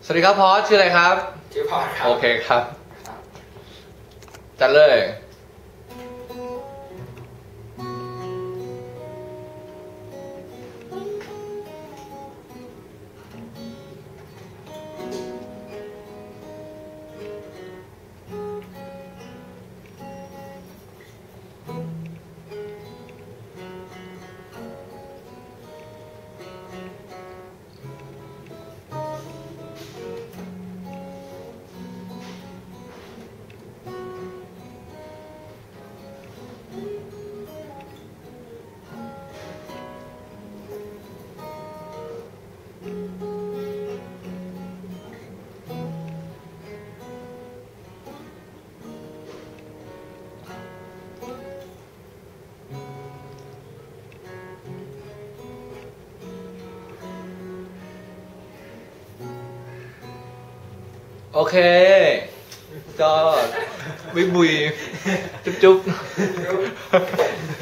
สวัสดีครับพอสชื่ออะไรครับชื่อพอสครับโอเคครับจัดเลยโอเคก็บุยจุ๊บ